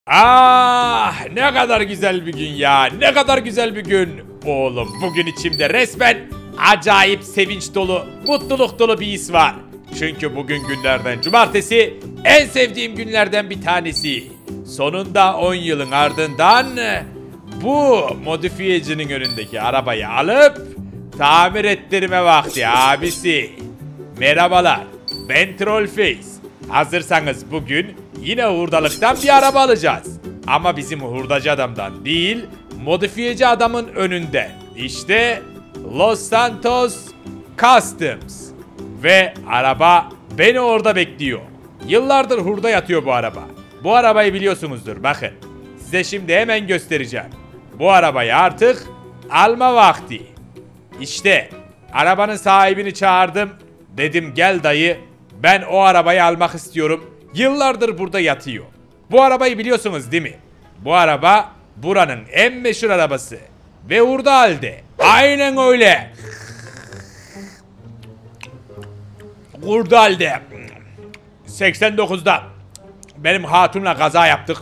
Ah, ne kadar güzel bir gün ya. Ne kadar güzel bir gün. Oğlum bugün içimde resmen acayip sevinç dolu, mutluluk dolu bir his var. Çünkü bugün günlerden cumartesi, en sevdiğim günlerden bir tanesi. Sonunda 10 yılın ardından bu modifiyecinin önündeki arabayı alıp tamir ettirme vakti abisi. Merhabalar, ben Trollface. Hazırsanız bugün yine hurdalıktan bir araba alacağız. Ama bizim hurdacı adamdan değil, modifiyeci adamın önünde. İşte Los Santos Customs. Ve araba beni orada bekliyor. Yıllardır hurda yatıyor bu araba. Bu arabayı biliyorsunuzdur, bakın. Size şimdi hemen göstereceğim. Bu arabayı artık alma vakti. İşte arabanın sahibini çağırdım. Dedim gel dayı, ben o arabayı almak istiyorum. Yıllardır burada yatıyor. Bu arabayı biliyorsunuz değil mi? Bu araba buranın en meşhur arabası. Ve hurda halde. Aynen öyle. Hurda halde. 89'da benim hatunla kaza yaptık.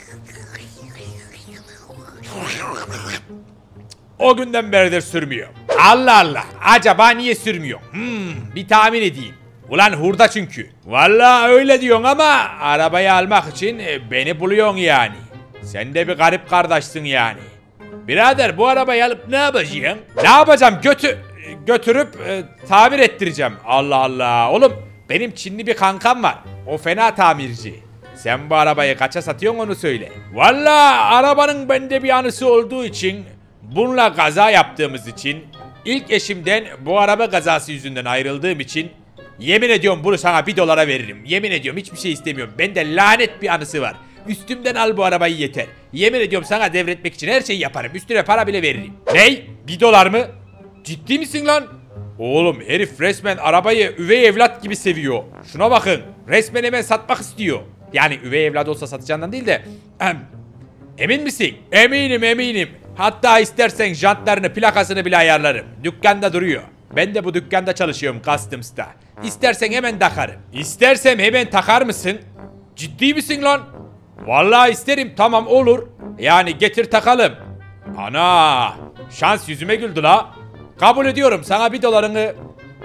O günden beridir sürmüyor. Allah Allah. Acaba niye sürmüyor? Bir tahmin edeyim. Ulan hurda çünkü. Vallahi öyle diyorsun ama arabayı almak için beni buluyorsun yani. Sen de bir garip kardeşsin yani. Birader bu arabayı alıp ne yapacaksın? Ne yapacağım? Götürüp tamir ettireceğim. Allah Allah. Oğlum benim Çinli bir kankam var. O fena tamirci. Sen bu arabayı kaça satıyorsun onu söyle. Vallahi arabanın bende bir anısı olduğu için, bununla kaza yaptığımız için, ilk eşimden bu araba kazası yüzünden ayrıldığım için yemin ediyorum bunu sana $1 veririm. Yemin ediyorum hiçbir şey istemiyorum. Bende lanet bir anısı var. Üstümden al bu arabayı yeter. Yemin ediyorum sana devretmek için her şeyi yaparım. Üstüne para bile veririm. Ney? $1 mı? Ciddi misin lan? Oğlum herif resmen arabayı üvey evlat gibi seviyor. Şuna bakın. Resmen hemen satmak istiyor. Yani üvey evladı olsa satacağından değil de. Emin misin? Eminim. Hatta istersen jantlarını, plakasını bile ayarlarım. Dükkanda duruyor. Ben de bu dükkanda çalışıyorum, Customs'ta. İstersen hemen takarım. İstersem hemen takar mısın? Ciddi misin lan? Vallahi isterim, tamam olur. Yani getir takalım. Ana, şans yüzüme güldü la. Kabul ediyorum, sana $1'ını...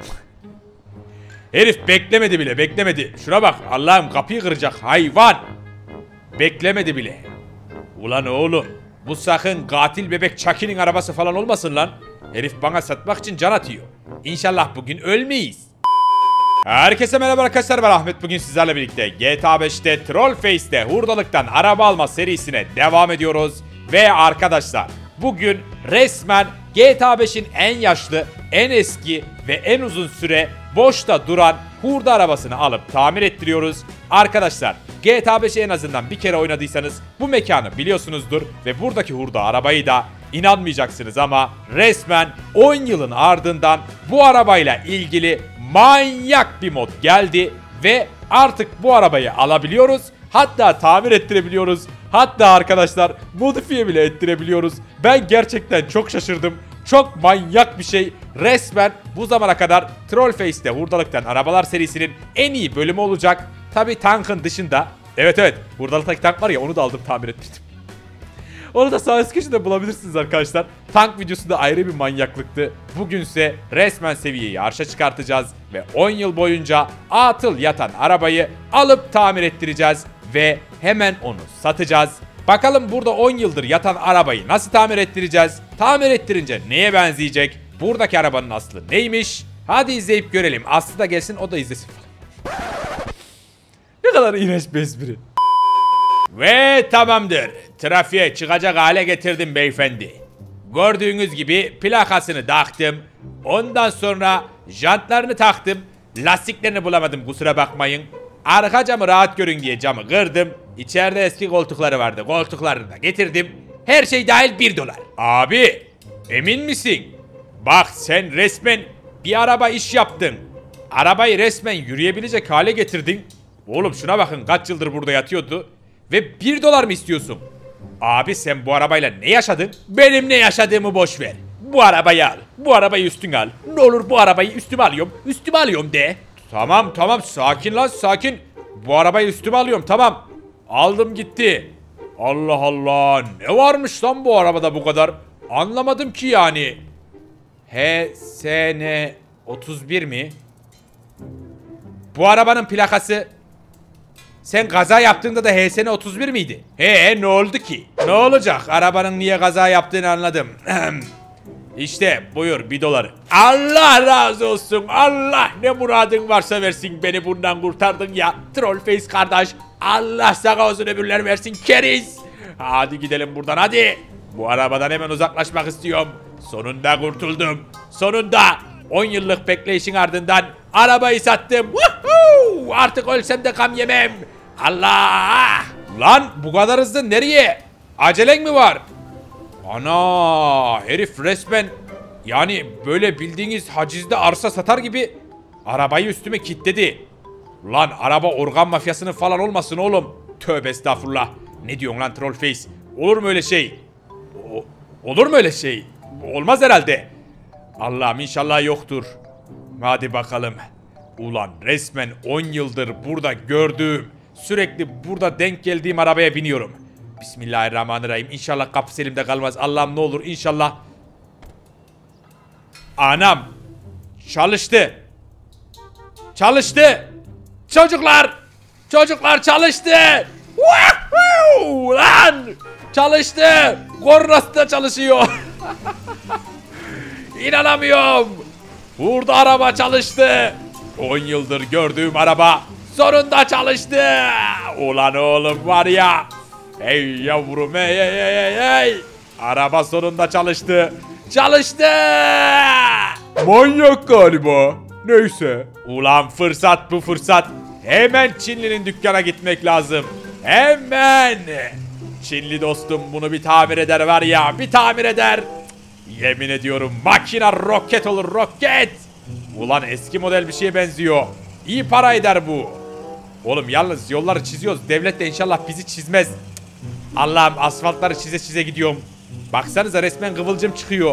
Herif beklemedi bile. Şuna bak, Allah'ım kapıyı kıracak hayvan. Beklemedi bile. Ulan oğlum, bu sakın katil bebek Chucky'nin arabası falan olmasın lan. Herif bana satmak için can atıyor. İnşallah bugün ölmeyiz. Herkese merhaba arkadaşlar, ben Ahmet. Bugün sizlerle birlikte GTA 5'te Trollface'te hurdalıktan araba alma serisine devam ediyoruz. Ve arkadaşlar bugün resmen GTA 5'in en yaşlı, en eski ve en uzun süre boşta duran hurda arabasını alıp tamir ettiriyoruz. Arkadaşlar GTA 5'i en azından bir kere oynadıysanız bu mekanı biliyorsunuzdur. Ve buradaki hurda arabayı da inanmayacaksınız ama resmen 10 yılın ardından bu arabayla ilgili manyak bir mod geldi. Ve artık bu arabayı alabiliyoruz. Hatta tamir ettirebiliyoruz. Hatta arkadaşlar modifiye bile ettirebiliyoruz. Ben gerçekten çok şaşırdım. Çok manyak bir şey. Resmen bu zamana kadar Trollface'te hurdalıktan arabalar serisinin en iyi bölümü olacak. Tabi tankın dışında. Evet hurdalıktaki tank var ya, onu da aldım, tamir ettirdim. Onu da sağ üst köşede bulabilirsiniz arkadaşlar. Tank videosu da ayrı bir manyaklıktı. Bugünse resmen seviyeyi arşa çıkartacağız. Ve 10 yıl boyunca atıl yatan arabayı alıp tamir ettireceğiz. Ve hemen onu satacağız. Bakalım burada 10 yıldır yatan arabayı nasıl tamir ettireceğiz? Tamir ettirince neye benzeyecek? Buradaki arabanın aslı neymiş? Hadi izleyip görelim. Aslı da gelsin, o da izlesin falan. Ne kadar iğrenç bir espri. Ve tamamdır. Trafiğe çıkacak hale getirdim beyefendi. Gördüğünüz gibi plakasını taktım. Ondan sonra jantlarını taktım. Lastiklerini bulamadım, kusura bakmayın. Arka camı rahat görün diye camı kırdım. İçeride eski koltukları vardı. Koltuklarını da getirdim. Her şey dahil $1. Abi emin misin? Bak sen resmen bir araba iş yaptın. Arabayı resmen yürüyebilecek hale getirdin. Oğlum şuna bakın, kaç yıldır burada yatıyordu. Ve $1 mı istiyorsun? Abi sen bu arabayla ne yaşadın? Benim ne yaşadığımı boş ver. Bu arabayı al. Bu arabayı üstüne al. Ne olur bu arabayı üstüme alıyorum de. Tamam sakin lan, sakin. Bu arabayı üstüme alıyorum, tamam. Aldım gitti. Allah Allah, ne varmış lan bu arabada bu kadar? Anlamadım ki yani. HSN 31 mi? Bu arabanın plakası. Sen kaza yaptığında da HSN 31 miydi? Ne oldu ki? Ne olacak? Arabanın niye kaza yaptığını anladım. İşte buyur $1. Allah razı olsun. Allah ne muradın varsa versin, beni bundan kurtardın ya. Trollface kardeş. Allah sana uzun ömürler versin keriz. Hadi gidelim buradan hadi. Bu arabadan hemen uzaklaşmak istiyorum. Sonunda kurtuldum. Sonunda 10 yıllık bekleyişin ardından arabayı sattım. Woohoo! Artık ölsem de gam yemem. Allah! Lan bu kadar hızlı nereye? Acelen mi var? Ana, herif resmen yani böyle bildiğiniz hacizde arsa satar gibi arabayı üstüme kilitledi. Lan araba organ mafyasının falan olmasın oğlum. Tövbe estağfurullah. Ne diyorsun lan Trollface? Olur mu öyle şey? Olur mu öyle şey? Olmaz herhalde. Allah'ım inşallah yoktur. Hadi bakalım. Ulan resmen 10 yıldır burada gördüğüm, sürekli burada denk geldiğim arabaya biniyorum. Bismillahirrahmanirrahim. İnşallah kapısı elimde kalmaz. Allah'ım ne olur inşallah. Anam. Çalıştı. Çalıştı. Çocuklar. Çocuklar çalıştı. Woohoo! Lan. Çalıştı. Kornası da çalışıyor. İnanamıyorum. Burada araba çalıştı. 10 yıldır gördüğüm araba sonunda çalıştı. Ulan oğlum var ya. Hey yavrum hey hey hey hey. Araba sonunda çalıştı. Çalıştı. Manyak galiba. Neyse. Ulan fırsat bu fırsat. Hemen Çinli'nin dükkana gitmek lazım. Hemen. Çinli dostum bunu bir tamir eder var ya. Bir tamir eder. Yemin ediyorum makina roket olur roket. Ulan eski model bir şeye benziyor. İyi para eder bu. Oğlum yalnız yolları çiziyoruz. Devlet de inşallah bizi çizmez. Allah'ım asfaltları çize çize gidiyorum. Baksanıza resmen kıvılcım çıkıyor.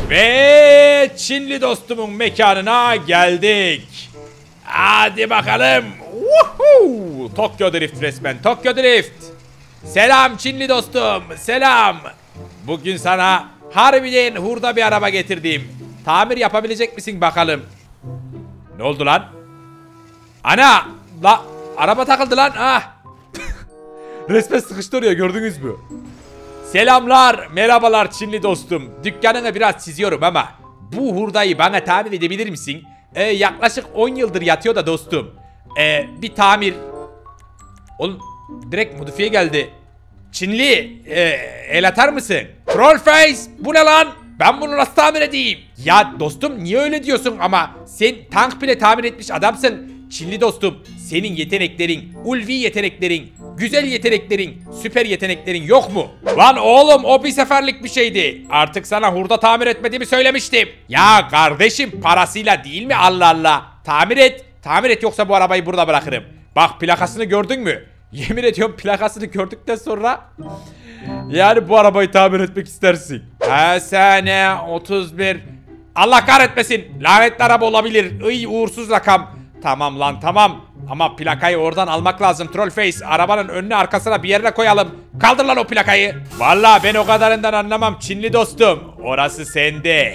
Ve Çinli dostumun mekanına geldik. Hadi bakalım. Woohoo! Tokyo Drift resmen. Tokyo Drift. Selam Çinli dostum. Selam. Bugün sana harbiden hurda bir araba getirdim. Tamir yapabilecek misin bakalım? Ne oldu lan? Ana! La araba takıldı lan. Ah. Resmen sıkıştı oraya, gördünüz mü? Selamlar, merhabalar Çinli dostum. Dükkanını biraz çiziyorum ama bu hurdayı bana tamir edebilir misin? Yaklaşık 10 yıldır yatıyor da dostum. Bir tamir. Oğlum direkt modifiye geldi. Çinli, el atar mısın? Trollface, bu ne lan? Ben bunu nasıl tamir edeyim? Ya dostum niye öyle diyorsun ama sen tank bile tamir etmiş adamsın. Çinli dostum, senin yeteneklerin, ulvi yeteneklerin, güzel yeteneklerin, süper yeteneklerin yok mu? Lan oğlum o bir seferlik bir şeydi. Artık sana hurda tamir etmediğimi söylemiştim. Ya kardeşim parasıyla değil mi Allah Allah? Tamir et. Tamir et yoksa bu arabayı burada bırakırım. Bak plakasını gördün mü? Yemin ediyorum plakasını gördükten sonra yani bu arabayı tamir etmek istersin. HSN 31. Allah kahretmesin. Lanetli araba olabilir. Iy uğursuz rakam. Tamam lan tamam. Ama plakayı oradan almak lazım Trollface. Arabanın önüne arkasına bir yerine koyalım. Kaldır lan o plakayı. Vallahi ben o kadarından anlamam Çinli dostum. Orası sende.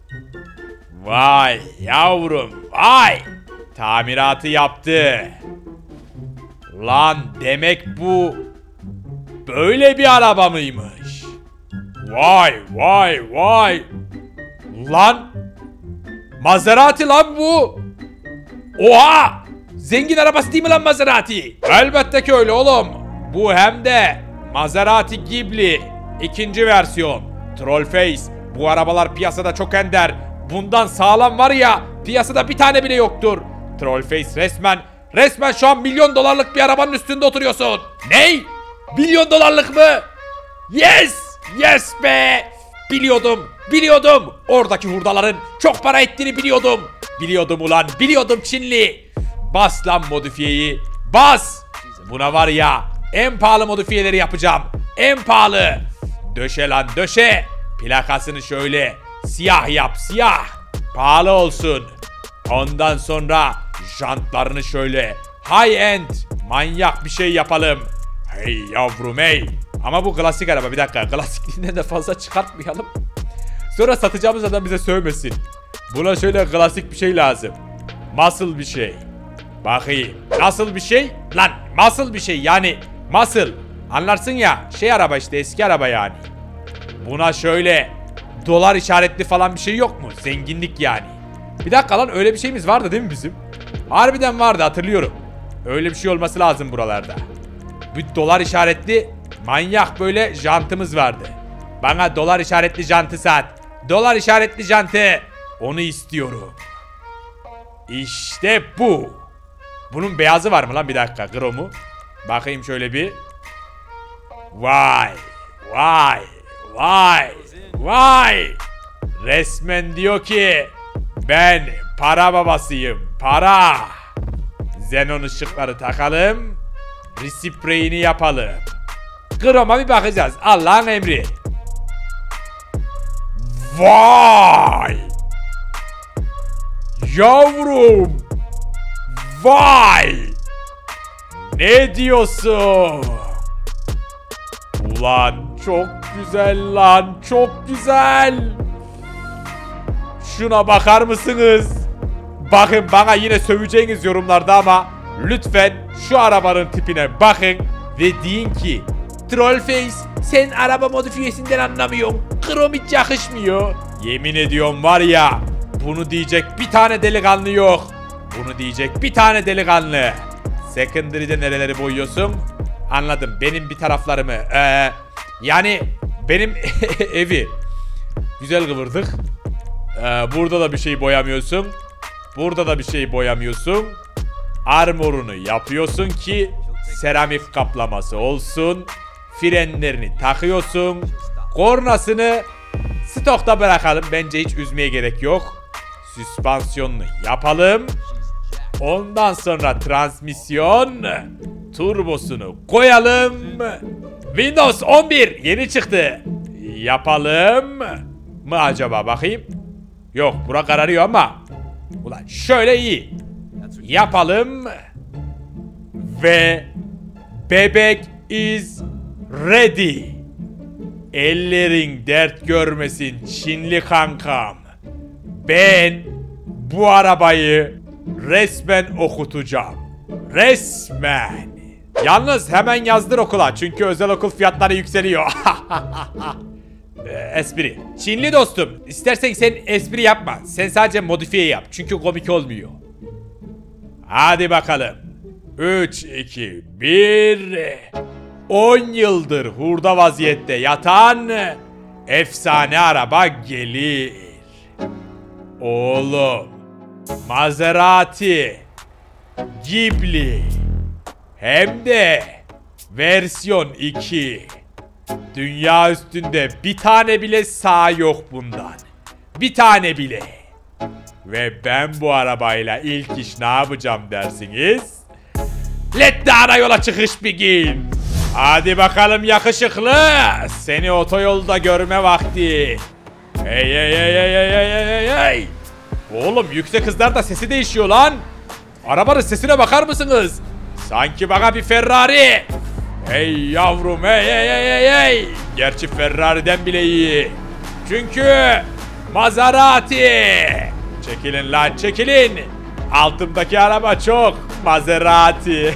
Vay yavrum vay. Tamiratı yaptı. Lan demek bu böyle bir araba mıymış? Vay vay vay. Lan Maserati lan bu. Oha! Zengin arabası değil mi lan Maserati? Elbette ki öyle oğlum. Bu hem de Maserati Ghibli ikinci versiyon. Trollface, bu arabalar piyasada çok ender. Bundan sağlam var ya piyasada bir tane bile yoktur. Trollface resmen şu an $1 milyon bir arabanın üstünde oturuyorsun. Ney? $1 milyon mı? Yes! Yes be! Biliyordum. Oradaki hurdaların çok para ettiğini biliyordum. Biliyordum ulan, biliyordum Çinli. Bas lan modifiyeyi, bas. Buna var ya en pahalı modifiyeleri yapacağım. En pahalı. Döşe lan döşe. Plakasını şöyle siyah yap, siyah. Pahalı olsun. Ondan sonra jantlarını şöyle high end, manyak bir şey yapalım. Hey yavrum hey. Ama bu klasik araba. Bir dakika. Klasikliğinden de fazla çıkartmayalım. Sonra satacağımız adam bize sövmesin. Buna şöyle klasik bir şey lazım. Muscle bir şey. Bakayım. Nasıl bir şey? Lan muscle bir şey yani. Muscle. Anlarsın ya. Şey araba işte, eski araba yani. Buna şöyle dolar işaretli falan bir şey yok mu? Zenginlik yani. Bir dakika lan, öyle bir şeyimiz vardı değil mi bizim? Harbiden vardı, hatırlıyorum. Öyle bir şey olması lazım buralarda. Bir dolar işaretli manyak böyle jantımız vardı. Bana dolar işaretli jantı sat. Dolar işaretli jantı. Onu istiyorum. İşte bu. Bunun beyazı var mı lan, bir dakika, kromu. Bakayım şöyle bir. Vay. Vay. Vay. Vay. Resmen diyor ki ben para babasıyım. Para. Xenon ışıkları takalım. Respreyini yapalım. Kroma bir bakacağız. Allah'ın emri. Vay. Yavrum. Vay. Ne diyorsun? Ulan çok güzel lan. Çok güzel. Şuna bakar mısınız? Bakın, bana yine söveceğiniz yorumlarda ama lütfen şu arabanın tipine bakın ve deyin ki Trollface, sen araba modifiyesinden anlamıyorsun. Krom hiç yakışmıyor. Yemin ediyorum var ya, bunu diyecek bir tane delikanlı yok. Bunu diyecek bir tane delikanlı. Secondary'de nereleri boyuyorsun? Anladım, benim bir taraflarımı. Yani benim evi. Güzel kıvırdık. Burada da bir şey boyamıyorsun. Burada da bir şey boyamıyorsun. Armorunu yapıyorsun ki seramik kaplaması olsun. Frenlerini takıyorsun. Kornasını stokta bırakalım. Bence hiç üzmeye gerek yok. Süspansiyonunu yapalım. Ondan sonra transmisyon turbosunu koyalım. Windows 11 yeni çıktı. Yapalım mı acaba, bakayım. Yok, bura kararıyor ama. Ulan şöyle iyi. Yapalım. Ve bebek is ready. Ellerin dert görmesin Çinli kankam. Ben bu arabayı resmen okutacağım. Resmen. Yalnız hemen yazdır okula, çünkü özel okul fiyatları yükseliyor. Espri. Çinli dostum, istersen sen espri yapma. Sen sadece modifiye yap, çünkü komik olmuyor. Hadi bakalım. 3, 2, 1. 10 yıldır hurda vaziyette yatan efsane araba gelir. Oğlum, Maserati, Ghibli, hem de versiyon 2. Dünya üstünde bir tane bile sağ yok bundan. Bir tane bile. Ve ben bu arabayla ilk iş ne yapacağım dersiniz? Let the ara yola çıkış begin. Hadi bakalım yakışıklı. Seni otoyolda görme vakti. Hey hey hey hey hey hey hey hey. Oğlum, yüksek hızlarda sesi değişiyor lan. Arabanın sesine bakar mısınız? Sanki bana bir Ferrari. Hey yavrum, hey hey hey hey hey. Gerçi Ferrari'den bile iyi. Çünkü Maserati. Çekilin lan, çekilin. Altımdaki araba çok Maserati.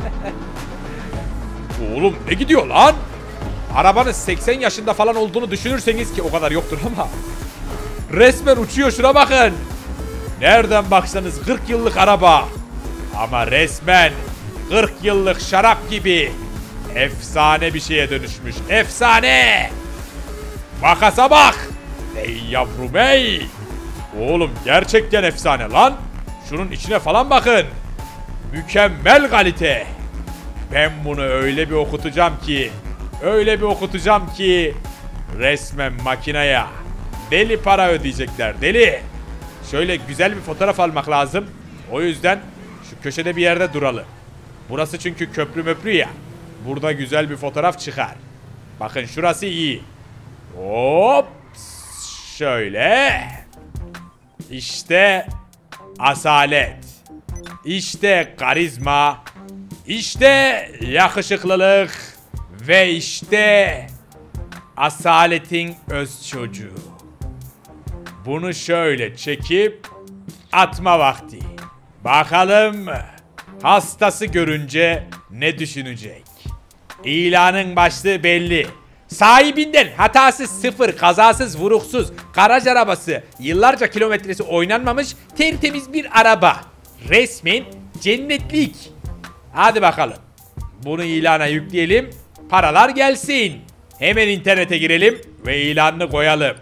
Oğlum ne gidiyor lan? Arabanın 80 yaşında falan olduğunu düşünürseniz, ki o kadar yoktur ama. Resmen uçuyor, şuna bakın. Nereden baksanız 40 yıllık araba. Ama resmen 40 yıllık şarap gibi efsane bir şeye dönüşmüş. Efsane. Makasa bak. Ey yavrum ey. Oğlum gerçekten efsane lan. Şunun içine falan bakın. Mükemmel kalite. Ben bunu öyle bir okutacağım ki. Öyle bir okutacağım ki. Resmen makineye deli para ödeyecekler, deli. Şöyle güzel bir fotoğraf almak lazım. O yüzden şu köşede bir yerde duralım. Burası çünkü köprü möprü ya. Burada güzel bir fotoğraf çıkar. Bakın şurası iyi. Hop. Şöyle. İşte asalet. İşte karizma. İşte yakışıklılık. Ve işte asaletin öz çocuğu. Bunu şöyle çekip atma vakti. Bakalım hastası görünce ne düşünecek? İlanın başlığı belli. Sahibinden hatasız, sıfır, kazasız, vuruksuz, garaj arabası, yıllarca kilometresi oynanmamış tertemiz bir araba. Resmen cennetlik. Hadi bakalım. Bunu ilana yükleyelim. Paralar gelsin. Hemen internete girelim ve ilanını koyalım.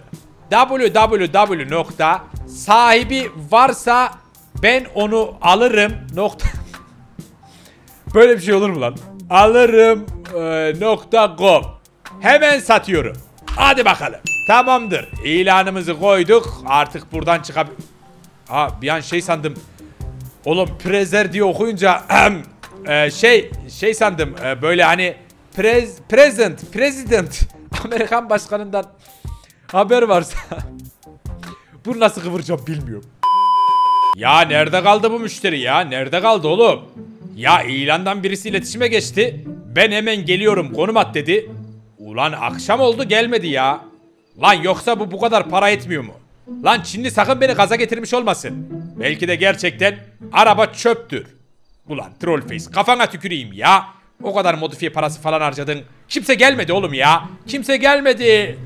www. varsa ben onu alırım. Böyle bir şey olur mu lan? Alırım.com. Hemen satıyorum. Hadi bakalım. Tamamdır. İlanımızı koyduk. Artık buradan bir an şey sandım. Oğlum prezer diye okuyunca şey sandım. Böyle hani president Amerikan başkanından haber varsa. Bunu nasıl kıvıracağım bilmiyorum. Ya nerede kaldı bu müşteri ya? Nerede kaldı oğlum? Ya ilandan birisi iletişime geçti. Ben hemen geliyorum, konum at dedi. Ulan akşam oldu gelmedi ya. Lan yoksa bu kadar para etmiyor mu? Lan Çinli sakın beni gaza getirmiş olmasın. Belki de gerçekten araba çöptür. Ulan trollface, kafana tüküreyim ya. O kadar modifiye parası falan harcadın. Kimse gelmedi oğlum ya. Kimse gelmedi.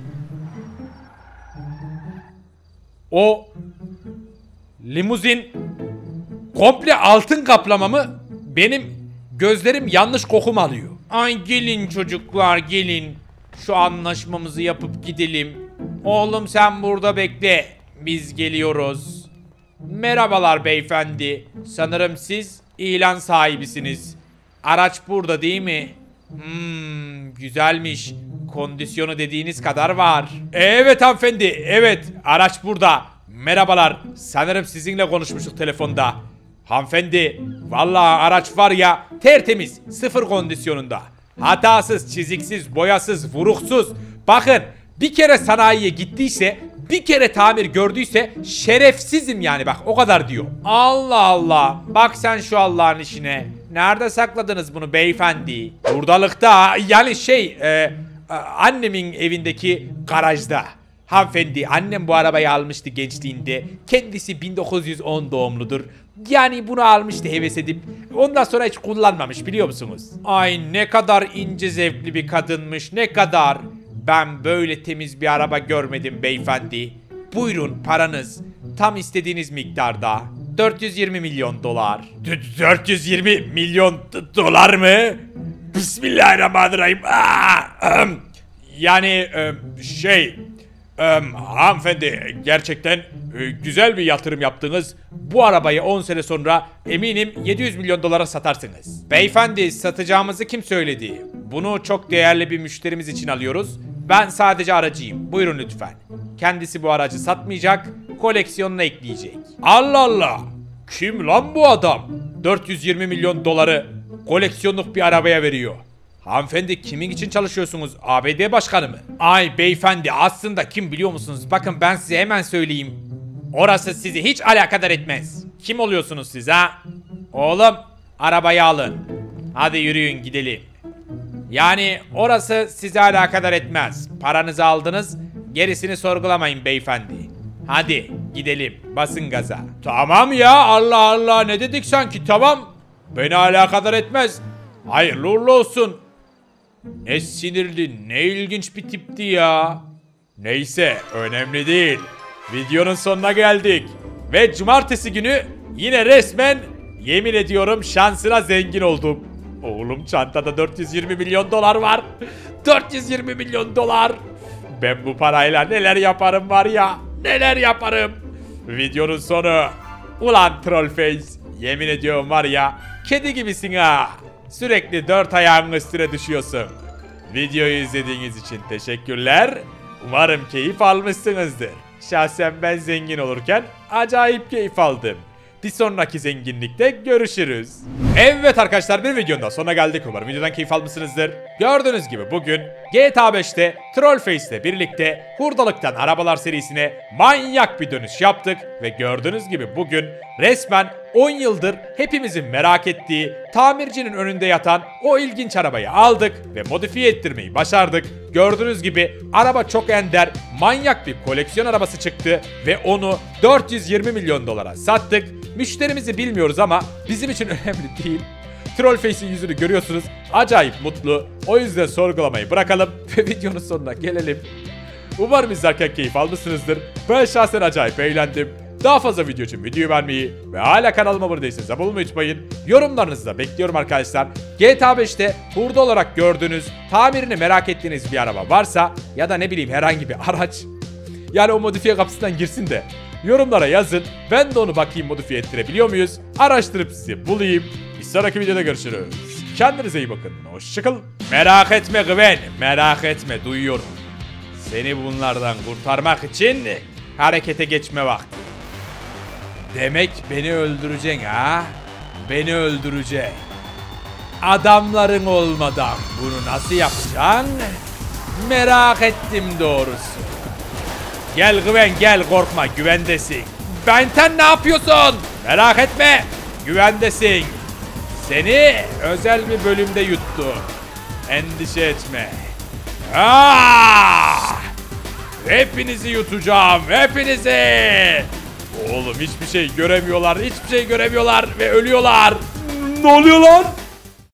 O limuzin komple altın kaplama mı? Benim gözlerim yanlış kokum alıyor. Ay gelin çocuklar gelin. Şu anlaşmamızı yapıp gidelim. Oğlum sen burada bekle. Biz geliyoruz. Merhabalar beyefendi. Sanırım siz ilan sahibisiniz. Araç burada değil mi? Güzelmiş. Kondisyonu dediğiniz kadar var. Evet hanımefendi. Evet, araç burada. Merhabalar. Sanırım sizinle konuşmuştuk telefonda. Hanımefendi, vallahi araç var ya tertemiz, sıfır kondisyonunda. Hatasız, çiziksiz, boyasız, vuruksuz. Bakın bir kere sanayiye gittiyse, bir kere tamir gördüyse şerefsizim yani, bak o kadar diyor. Allah Allah, bak sen şu Allah'ın işine. Nerede sakladınız bunu beyefendi? Buradalıkta yani annemin evindeki garajda. Hanımefendi, annem bu arabayı almıştı gençliğinde. Kendisi 1910 doğumludur. Yani bunu almıştı heves edip. Ondan sonra hiç kullanmamış, biliyor musunuz? Ay ne kadar ince zevkli bir kadınmış, ne kadar. Ben böyle temiz bir araba görmedim beyefendi. Buyurun paranız. Tam istediğiniz miktarda. 420 milyon dolar. 420 milyon dolar mı? Bismillahirrahmanirrahim. Yani hanımefendi gerçekten güzel bir yatırım yaptınız. Bu arabayı 10 sene sonra eminim 700 milyon dolara satarsınız. Beyefendi, satacağımızı kim söyledi? Bunu çok değerli bir müşterimiz için alıyoruz. Ben sadece aracıyım. Buyurun lütfen. Kendisi bu aracı satmayacak, koleksiyonuna ekleyecek. Allah Allah! Kim lan bu adam? 420 milyon doları koleksiyonluk bir arabaya veriyor. Hanımefendi, kimin için çalışıyorsunuz? ABD başkanı mı? Ay beyefendi, aslında kim biliyor musunuz? Bakın ben size hemen söyleyeyim. Orası sizi hiç alakadar etmez. Kim oluyorsunuz siz ha? Oğlum, arabayı alın. Hadi yürüyün gidelim. Yani orası sizi alakadar etmez. Paranızı aldınız, gerisini sorgulamayın beyefendi. Hadi gidelim, basın gaza. Tamam ya, Allah Allah, ne dedik sanki, tamam. Beni alakadar etmez. Hayırlı uğurlu olsun. Ne sinirli, ne ilginç bir tipti ya. Neyse, önemli değil. Videonun sonuna geldik. Ve cumartesi günü yine resmen, yemin ediyorum, şansına zengin oldum. Oğlum, çantada 420 milyon dolar var. 420 milyon dolar. Ben bu parayla neler yaparım var ya. Neler yaparım. Videonun sonu. Ulan trollface, yemin ediyorum var ya, kedi gibisin ha. Sürekli 4 ayağının üstüne düşüyorsun. Videoyu izlediğiniz için teşekkürler. Umarım keyif almışsınızdır. Şahsen ben zengin olurken acayip keyif aldım. Bir sonraki zenginlikte görüşürüz. Evet arkadaşlar, bir videonun da sonuna geldik. Umarım videodan keyif almışsınızdır. Gördüğünüz gibi bugün GTA 5'te Trollface ile birlikte hurdalıktan arabalar serisine manyak bir dönüş yaptık. Ve gördüğünüz gibi bugün resmen 10 yıldır hepimizin merak ettiği tamircinin önünde yatan o ilginç arabayı aldık ve modifiye ettirmeyi başardık. Gördüğünüz gibi araba çok ender, manyak bir koleksiyon arabası çıktı ve onu 420 milyon dolara sattık. Müşterimizi bilmiyoruz ama bizim için önemli değil. Trollface'in yüzünü görüyorsunuz, acayip mutlu. O yüzden sorgulamayı bırakalım ve videonun sonuna gelelim. Umarım izlerken keyif almışsınızdır. Ben şahsen acayip eğlendim. Daha fazla video için videoyu beğenmeyi ve hala kanalıma abone değilseniz abone olmayı unutmayın. Yorumlarınızı da bekliyorum arkadaşlar. GTA 5'te hurda olarak gördüğünüz, tamirini merak ettiğiniz bir araba varsa ya da ne bileyim herhangi bir araç, yani o modifiye kapısından girsin de yorumlara yazın. Ben de onu bakayım, modifiye ettirebiliyor muyuz? Araştırıp sizi bulayım. Bir sonraki videoda görüşürüz. Kendinize iyi bakın. Hoşçakalın. Merak etme Gwen. Merak etme, duyuyorum. Seni bunlardan kurtarmak için harekete geçme vakti. Demek beni öldüreceksin ha? Beni öldüreceksin. Adamların olmadan bunu nasıl yapacaksın? Merak ettim doğrusu. Gel Gwen gel, korkma, güvendesin. Benten ne yapıyorsun? Merak etme, güvendesin. Seni özel bir bölümde yuttu. Endişe etme. Hepinizi yutacağım, hepinizi. Oğlum hiçbir şey göremiyorlar, hiçbir şey göremiyorlar ve ölüyorlar. Ne oluyor lan?